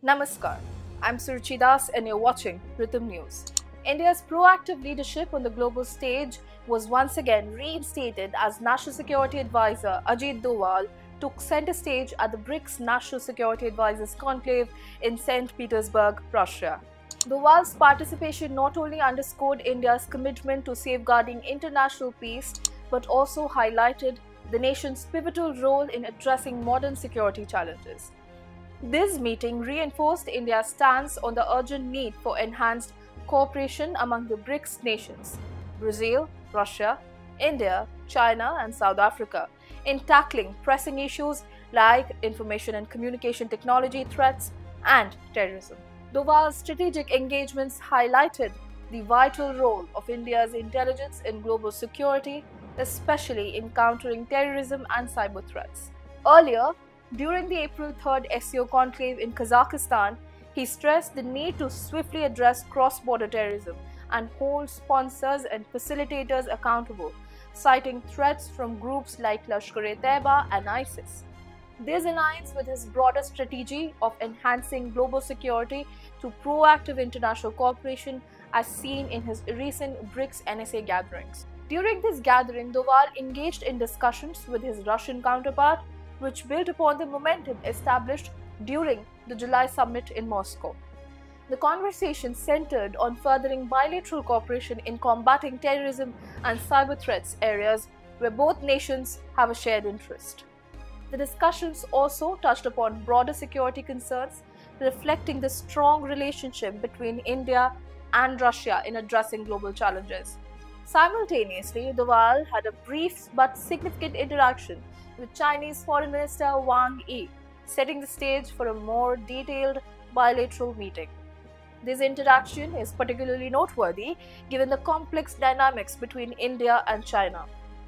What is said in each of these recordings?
Namaskar, I'm Suruchi Das and you're watching Rhythm News. India's proactive leadership on the global stage was once again reinstated as National Security Advisor Ajit Doval took center stage at the BRICS National Security Advisors Conclave in St. Petersburg, Russia. Doval's participation not only underscored India's commitment to safeguarding international peace, but also highlighted the nation's pivotal role in addressing modern security challenges. This meeting reinforced India's stance on the urgent need for enhanced cooperation among the BRICS nations, Brazil, Russia, India, China, and South Africa, in tackling pressing issues like information and communication technology threats and terrorism. Doval's strategic engagements highlighted the vital role of India's intelligence in global security, especially in countering terrorism and cyber threats. Earlier, during the April 3rd SCO conclave in Kazakhstan, he stressed the need to swiftly address cross-border terrorism and hold sponsors and facilitators accountable, citing threats from groups like Lashkar-e-Taiba and ISIS. This aligns with his broader strategy of enhancing global security through proactive international cooperation as seen in his recent BRICS NSA gatherings. During this gathering, Doval engaged in discussions with his Russian counterpart, which built upon the momentum established during the July summit in Moscow. The conversation centered on furthering bilateral cooperation in combating terrorism and cyber threats areas where both nations have a shared interest. The discussions also touched upon broader security concerns, reflecting the strong relationship between India and Russia in addressing global challenges. Simultaneously, Doval had a brief but significant interaction with Chinese Foreign Minister Wang Yi, setting the stage for a more detailed bilateral meeting. This interaction is particularly noteworthy given the complex dynamics between India and China.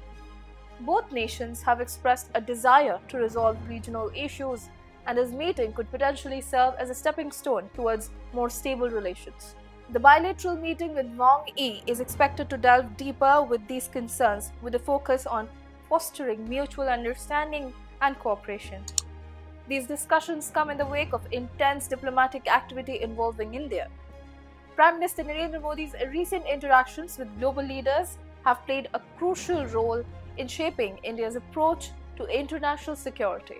Both nations have expressed a desire to resolve regional issues, and this meeting could potentially serve as a stepping stone towards more stable relations. The bilateral meeting with Wang Yi is expected to delve deeper with these concerns, with a focus on fostering mutual understanding and cooperation. These discussions come in the wake of intense diplomatic activity involving India. Prime Minister Narendra Modi's recent interactions with global leaders have played a crucial role in shaping India's approach to international security.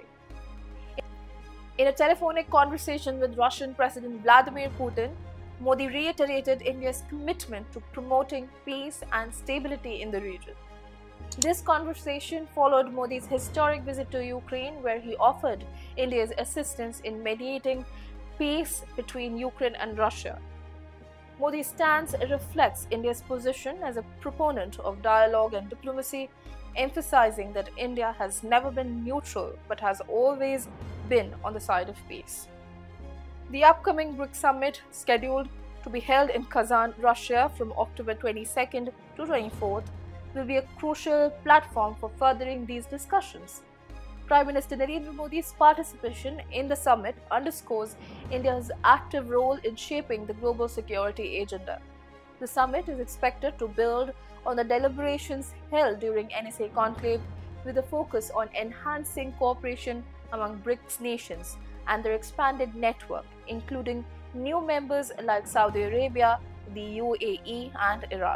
In a telephonic conversation with Russian President Vladimir Putin, Modi reiterated India's commitment to promoting peace and stability in the region. This conversation followed Modi's historic visit to Ukraine, where he offered India's assistance in mediating peace between Ukraine and Russia. Modi's stance reflects India's position as a proponent of dialogue and diplomacy, emphasizing that India has never been neutral but has always been on the side of peace. The upcoming BRICS summit, scheduled to be held in Kazan, Russia from October 22nd to 24th, will be a crucial platform for furthering these discussions. Prime Minister Narendra Modi's participation in the summit underscores India's active role in shaping the global security agenda. The summit is expected to build on the deliberations held during NSA conclave, with a focus on enhancing cooperation among BRICS nations and their expanded network, including new members like Saudi Arabia, the UAE, and Iran.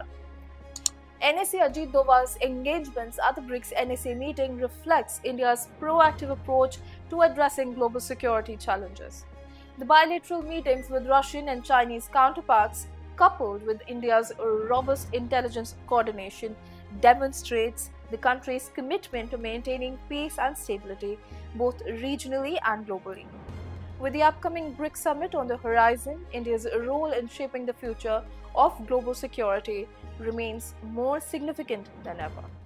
NSA Ajit Doval's engagements at the BRICS NSA meeting reflects India's proactive approach to addressing global security challenges. The bilateral meetings with Russian and Chinese counterparts, coupled with India's robust intelligence coordination, demonstrates the country's commitment to maintaining peace and stability both regionally and globally. With the upcoming BRICS summit on the horizon, India's role in shaping the future of global security remains more significant than ever.